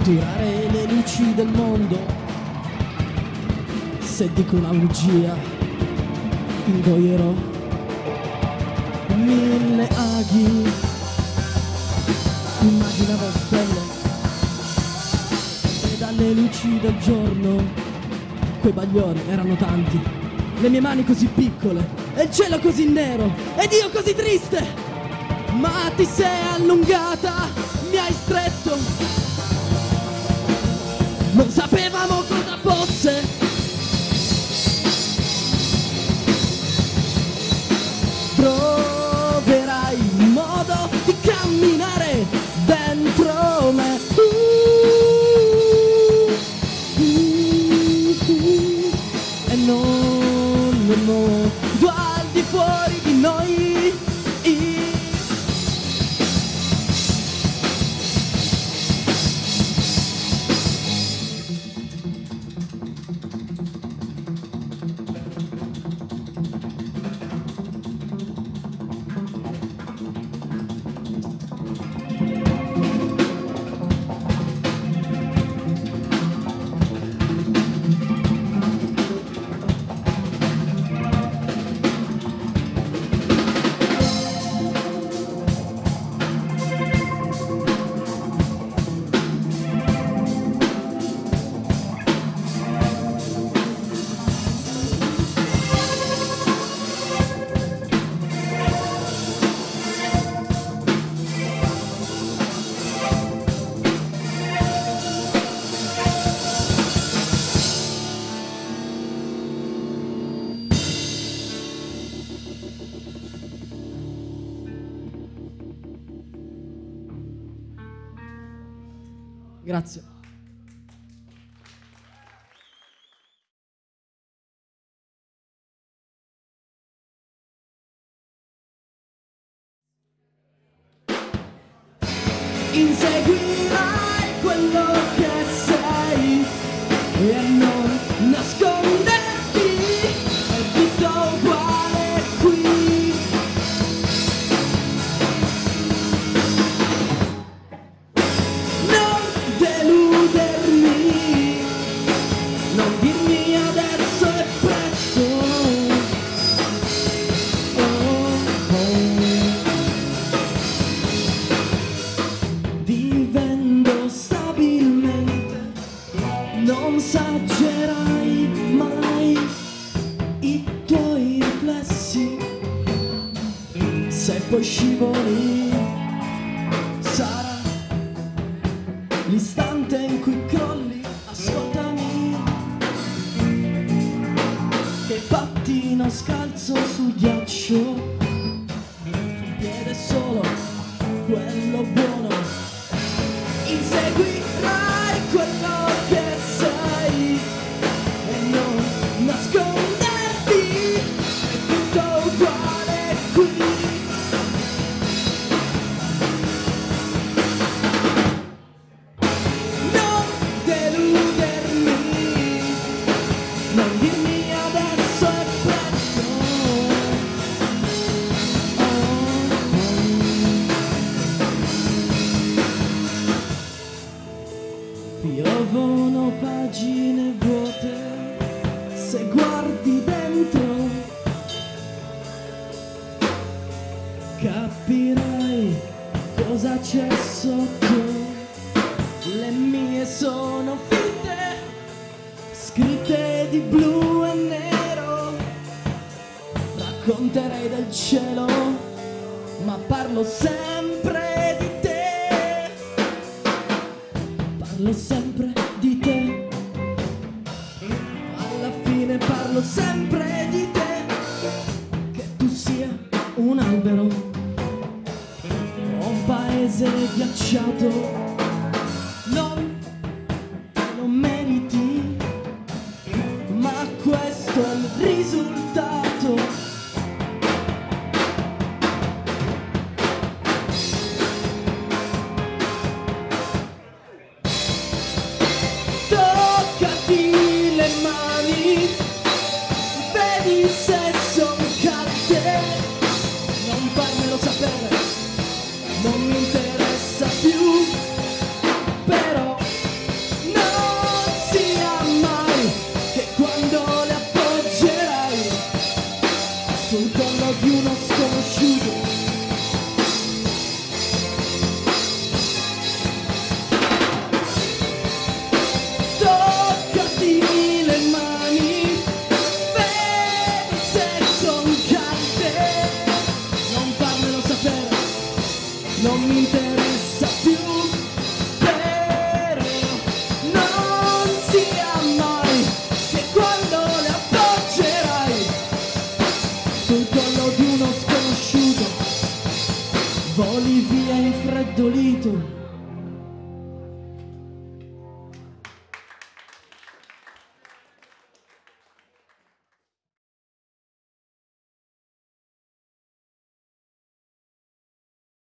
catturare le luci del mondo. Se dico una bugia, ingoierò 1000 aghi. Immaginavo stelle e dalle luci del giorno quei bagliori erano tanti. Le mie mani così piccole e il cielo così nero ed io così triste. Ma ti sei allungata, mi hai stretto. Non sapevamo cosa fosse. Troverai modo di camminare dentro me. E non modo al di fuori di noi. Grazie. Inseguirai quello che sei e non nasconderti, è tutto uguale qui. Non deludermi, non dirmi adesso è presto. Vivendo stabilmente non saggerai mai i tuoi riflessi. Se poi scivoli sarà l'istante in cui crolli. Ascoltami, che pattino scalzo sul ghiaccio, un piede solo, quello buono. Inseguirai quello che sei e non nasconderti, è tutto uguale qui. Non deludermi, non dirmi adesso è presto. Piovono pagine vuote, se guardi dentro capirai cosa c'è sotto. Le mie sono finte, scritte di blu e nero. Racconterei del cielo, ma parlo sempre di te. Parlo sempre di te. Alla fine parlo sempre di te. Che tu sia un albero o un paese ghiacciato.